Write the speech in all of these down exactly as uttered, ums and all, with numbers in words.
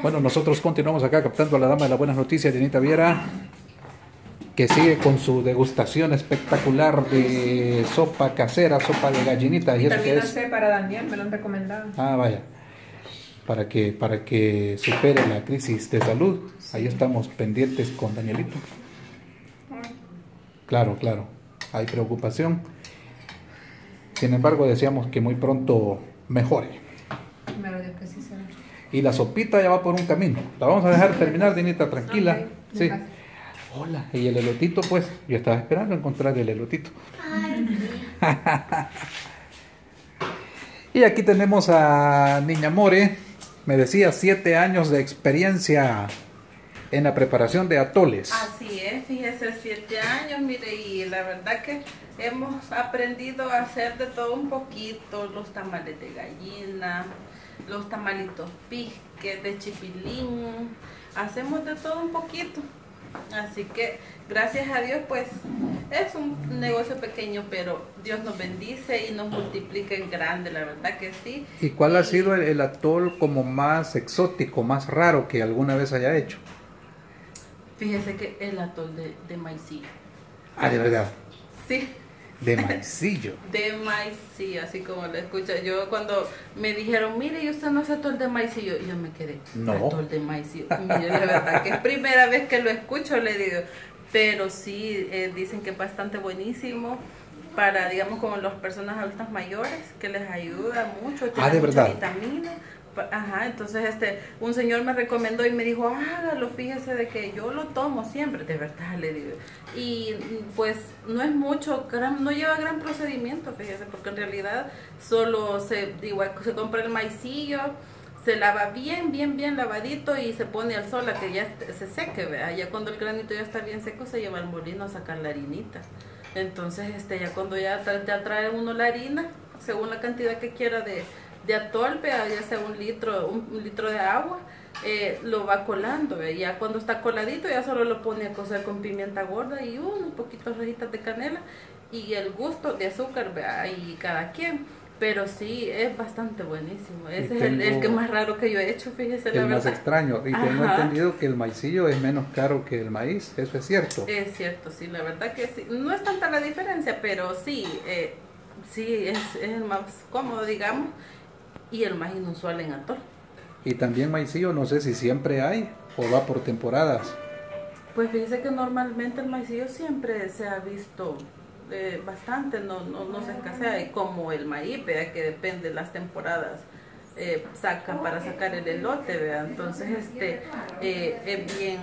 Bueno, nosotros continuamos acá captando a la dama de las buenas noticias, Dianita Viera, que sigue con su degustación espectacular de sopa casera, sopa de gallinita. ¿Y eso qué Vitamina es? C para Daniel, me lo han recomendado. Ah, vaya. Para que, para que supere la crisis de salud. Ahí estamos pendientes con Danielito. Claro, claro. Hay preocupación. Sin embargo, deseamos que muy pronto mejore. Primero Dios que sí será. Y la sopita ya va por un camino. La vamos a dejar terminar, Dinita, tranquila. Okay, Sí. gracias. Hola, y el elotito, pues, yo estaba esperando encontrar el elotito. Y aquí tenemos a Niña More, me decía, siete años de experiencia en la preparación de atoles. Así es, fíjese, siete años, mire, y la verdad que hemos aprendido a hacer de todo un poquito, los tamales de gallina, los tamalitos pique, de chipilín, hacemos de todo un poquito. Así que gracias a Dios, pues es un negocio pequeño, pero Dios nos bendice y nos multiplica en grande, la verdad que sí. ¿Y cuál y, ha sido el, el atol como más exótico, más raro que alguna vez haya hecho? Fíjese que el atol de, de maicillo. Ah, de verdad. Sí. De maicillo. De maicillo, así como lo escucha. Yo cuando me dijeron, mire, ¿y usted no hace atol de maicillo? Y yo me quedé, No. atol de maicillo. Mire, la verdad que es primera vez que lo escucho, le digo. Pero sí, eh, dicen que es bastante buenísimo para, digamos, como las personas adultas mayores, que les ayuda mucho. Ah, ¿de verdad? Vitaminas. Ajá, entonces este, un señor me recomendó y me dijo, hágalo, fíjese de que yo lo tomo siempre, de verdad le digo. Y pues no es mucho, gran, no lleva gran procedimiento, fíjese, porque en realidad solo se, igual, se compra el maicillo, se lava bien, bien, bien lavadito y se pone al sol a que ya se seque, ¿vea? Ya cuando el granito ya está bien seco se lleva al molino a sacar la harinita. Entonces este, ya cuando ya, tra ya trae uno la harina, según la cantidad que quiera de de atol, ya sea un litro, un, un litro de agua, eh, lo va colando, ¿ve? Ya cuando está coladito ya solo lo pone a cocer con pimienta gorda y unos poquitos rayitas de canela y el gusto de azúcar, ¿ve? Y cada quien, pero sí, es bastante buenísimo. Ese es el, el que más raro que yo he hecho, fíjese, la El verdad. más extraño, y tengo Ajá. entendido que el maicillo es menos caro que el maíz, eso es cierto. Es cierto, sí, la verdad que sí, no es tanta la diferencia, pero sí, eh, sí, es, es el más cómodo, digamos, y el más inusual en atol. Y también maicillo, no sé si siempre hay o va por temporadas. Pues fíjese que normalmente el maicillo siempre se ha visto eh, bastante, no, no, no se escasea, y como el maíz, ¿vea? Que depende de las temporadas, eh, sacan para sacar el elote, ¿vea? Entonces este eh, es bien,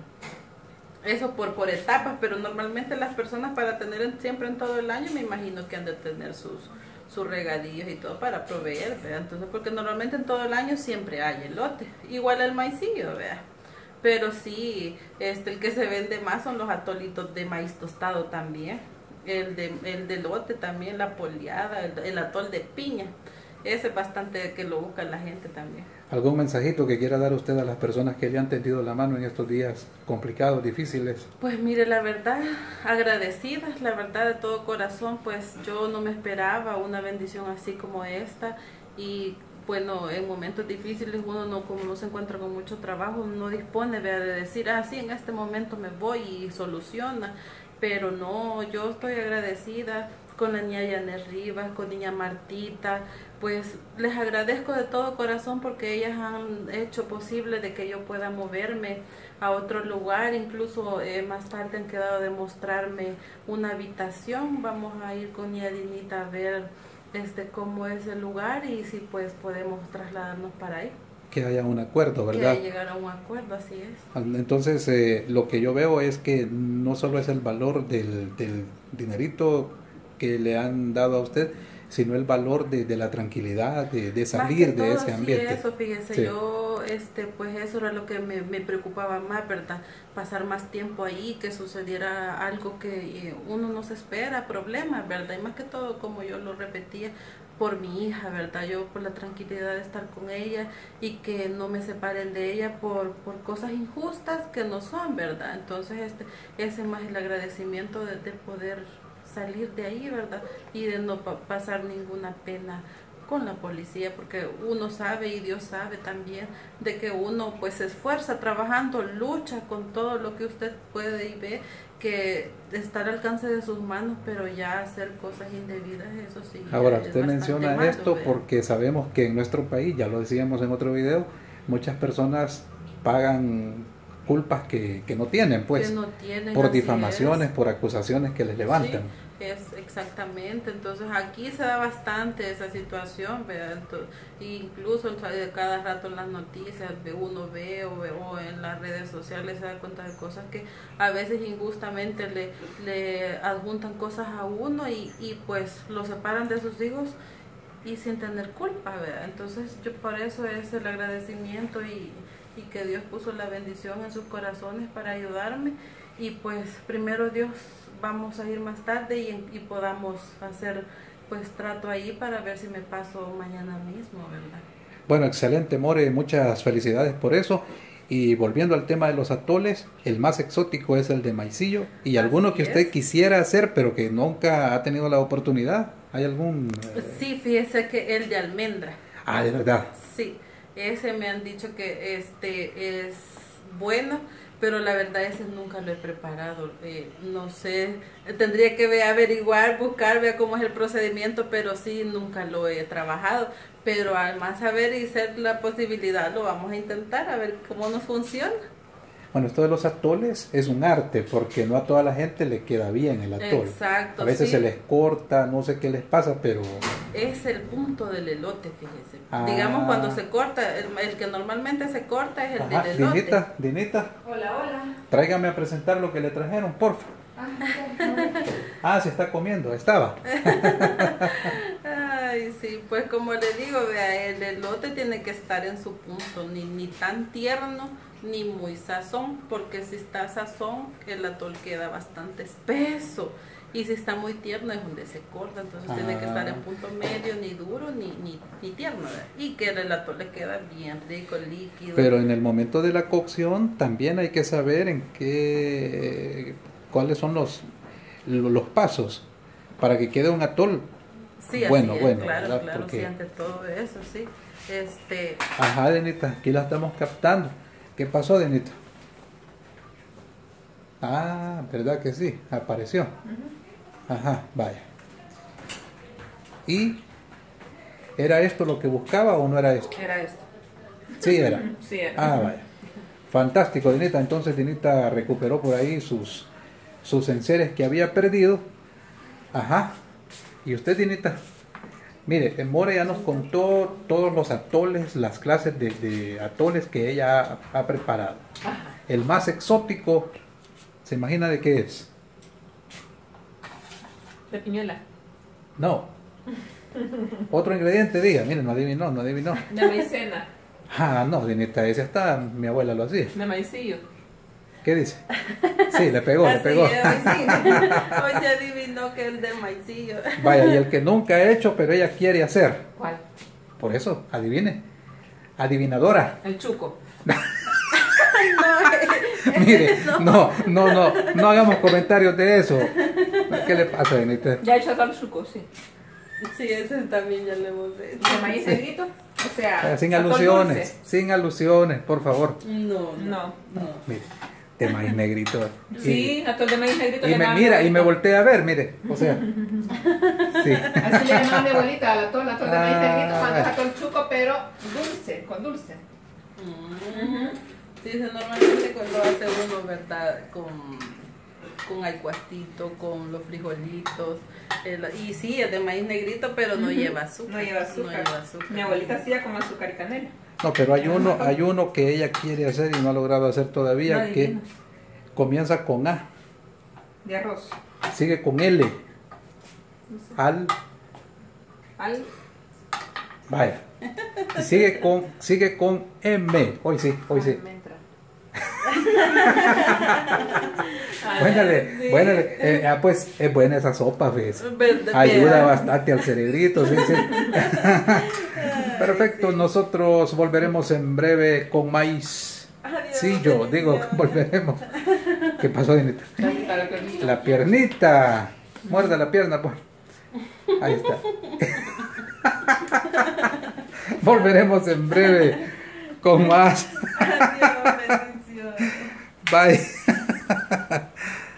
eso por, por etapas, pero normalmente las personas para tener en, siempre en todo el año, me imagino que han de tener sus sus regadillos y todo para proveer, ¿vea? Entonces, porque normalmente en todo el año siempre hay elote, igual el maicillo, ¿vea? Pero sí, este, el que se vende más son los atolitos de maíz tostado también, el de, el de elote también, la poleada, el, el atol de piña, ese es bastante que lo busca la gente también. ¿Algún mensajito que quiera dar usted a las personas que le han tendido la mano en estos días complicados, difíciles? Pues mire, la verdad, agradecida, la verdad de todo corazón, pues yo no me esperaba una bendición así como esta y bueno, en momentos difíciles uno no, como no se encuentra con mucho trabajo, no dispone de decir, ah, sí, en este momento me voy y soluciona, pero no, yo estoy agradecida con la niña Yanet Rivas, con niña Martita, pues les agradezco de todo corazón porque ellas han hecho posible de que yo pueda moverme a otro lugar, incluso eh, más tarde han quedado de mostrarme una habitación, vamos a ir con niña Dinita a ver este cómo es el lugar y si pues podemos trasladarnos para ahí. Que haya un acuerdo, ¿verdad? Que llegar a un acuerdo, así es. Entonces, eh, lo que yo veo es que no solo es el valor del, del dinerito que le han dado a usted, sino el valor de, de la tranquilidad, de, de salir de todo, ese ambiente. Sí, eso, fíjese, Sí. yo, este, pues eso era lo que me, me preocupaba más, ¿verdad? Pasar más tiempo ahí, que sucediera algo que eh, uno no se espera, problemas, ¿verdad? Y más que todo, como yo lo repetía, por mi hija, ¿verdad? Yo por la tranquilidad de estar con ella y que no me separen de ella por, por cosas injustas que no son, ¿verdad? Entonces, este, ese más el agradecimiento de, de poder salir de ahí, ¿verdad? Y de no pa pasar ninguna pena con la policía, porque uno sabe y Dios sabe también de que uno pues se esfuerza trabajando, lucha con todo lo que usted puede y ve que está al alcance de sus manos, pero ya hacer cosas indebidas, eso sí. Ahora, es usted menciona malo, esto ¿ve? porque sabemos que en nuestro país, ya lo decíamos en otro video, muchas personas pagan culpas que, que no tienen, pues, que no tienen, por así difamaciones, es. por acusaciones que les levantan. Sí, es exactamente, entonces aquí se da bastante esa situación, ¿verdad? Entonces, incluso de cada rato en las noticias uno ve o, ve o en las redes sociales se da cuenta de cosas que a veces injustamente le, le adjuntan cosas a uno y, y pues lo separan de sus hijos y sin tener culpa, ¿verdad? Entonces yo por eso es el agradecimiento y, y que Dios puso la bendición en sus corazones para ayudarme y pues primero Dios vamos a ir más tarde y, y podamos hacer pues trato ahí para ver si me paso mañana mismo, ¿verdad? Bueno, excelente, More, muchas felicidades por eso. Y volviendo al tema de los atoles, el más exótico es el de maicillo. ¿Y Así alguno que usted es. quisiera hacer pero que nunca ha tenido la oportunidad? ¿Hay algún...? eh? Sí, fíjese que el de almendra. Ah, de verdad. Sí, ese me han dicho que este es bueno, pero la verdad ese nunca lo he preparado. Eh, no sé, tendría que ver, averiguar, buscar, ver cómo es el procedimiento, pero sí, nunca lo he trabajado. Pero al más saber y ser la posibilidad, lo vamos a intentar, a ver cómo nos funciona. Bueno, esto de los atoles es un arte porque no a toda la gente le queda bien el atol. Exacto, A veces sí. se les corta, no sé qué les pasa, pero... Es el punto del elote, fíjese. Ah. Digamos, cuando se corta, el, el que normalmente se corta es el Ajá, del elote. Dinita, Dinita, Hola, hola. tráigame a presentar lo que le trajeron, porfa. Ah, no. Ah, se está comiendo, estaba. Ay, sí, pues como le digo, vea, el elote tiene que estar en su punto, ni, ni tan tierno, ni muy sazón, porque si está sazón, el atol queda bastante espeso. Y si está muy tierno es donde se corta, entonces Ah. tiene que estar en punto medio, ni duro, ni, ni, ni tierno, ¿verdad? Y que el atol le queda bien rico, líquido. Pero en el momento de la cocción también hay que saber en qué, cuáles son los, los pasos para que quede un atol. Sí, bueno, así es, bueno, claro, ¿verdad? claro, Porque- sí, ante todo eso, sí. Este, Ajá, Denita, aquí la estamos captando. ¿Qué pasó, Denita? Ah, ¿verdad que sí? Apareció. Ajá, vaya. ¿Y era esto lo que buscaba o no era esto? Era esto. Sí, era. Sí, era. Ah, vaya. Fantástico, Dinita. Entonces Dinita recuperó por ahí sus, sus enseres que había perdido. Ajá. ¿Y usted, Dinita? Mire, eh, More ya nos contó todos los atoles, las clases de, de atoles que ella ha, ha preparado. Ajá. El más exótico, ¿se imagina de qué es? De piñuela. No. Otro ingrediente, diga. Miren, no adivinó, no adivinó. De maicena. Ah, no, Dinita, ese está, mi abuela lo hacía. De maicillo. ¿Qué dice? Sí, le pegó, le así pegó. es, hoy sí. Hoy se adivinó que el de maicillo. Vaya, y el que nunca ha hecho, pero ella quiere hacer. ¿Cuál? Por eso, adivine. Adivinadora. El chuco. Mire, no, no, no, no hagamos comentarios de eso. ¿Qué le pasa, Dinita? Ya he hecho todo el chuco, sí. Sí, ese también ya le hemos hecho. De maíz negrito. O sea, Eh, Sin atol alusiones, dulce. sin alusiones, por favor. No, No. no. Mire, de maíz negrito. Y- Sí, atol de maíz negrito. Y le me llamaban mira mi y me abuelita. voltea a ver, mire, o sea, sí. Así le llamaba mi abuelita al atol, atol de maíz Ah. negrito, cuando es atol chuco, pero dulce, con dulce. Mm. Sí, se normalmente cuando hace uno, ¿verdad? Con, con aycuastito, con los frijolitos. el- y sí, es de maíz negrito, pero no Ujú. lleva azúcar. No lleva azúcar. No lleva azúcar. Mi abuelita hacía con azúcar y canela. No, pero hay uno, hay uno que ella quiere hacer y no ha logrado hacer todavía, No, que divino. comienza con A, De arroz. sigue con L, al, Al. vaya, y sigue con, sigue con M, hoy sí, hoy sí. Almendra. Buénale, sí. buénale, eh, ah, pues es buena esa sopa, fíjese. Verdad, Ayuda vea. bastante al cerebrito, sí, sí. Perfecto, nosotros volveremos en breve con maíz. Adiós, Sí, yo digo, bendición. volveremos. ¿Qué pasó, Dinita? Para la piernita. La piernita. Muerda la pierna, pues. Ahí está. Volveremos en breve con más. Adiós, bendiciones. Bye.